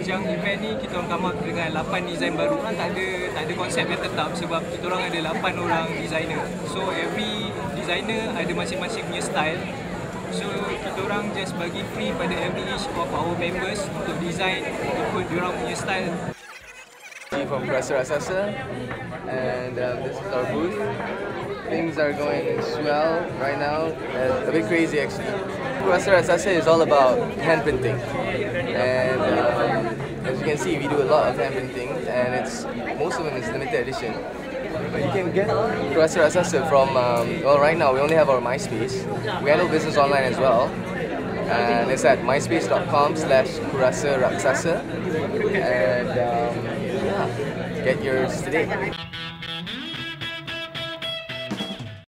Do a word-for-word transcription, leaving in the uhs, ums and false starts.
sepanjang event ni kita orang come up dengan lapan design baru. Tak ada tak ada konsep yang tetap sebab kita orang ada lapan orang designer. So every designer ada masing-masing punya style. So kita orang just bagi free pada every each of our members untuk design ikut diorang punya style. From Kurasa Raksasa, and um, this is our booth. Things are going swell right now, and a bit crazy actually. Kurasa Raksasa is all about hand printing, and um, as you can see, we do a lot of hand printing, and it's most of them is limited edition. But you can get Kurasa Raksasa from um, well, right now we only have our MySpace. We handle business online as well, and it's at myspace dot com slash Kurasa Raksasa, and um, yeah, get yours today.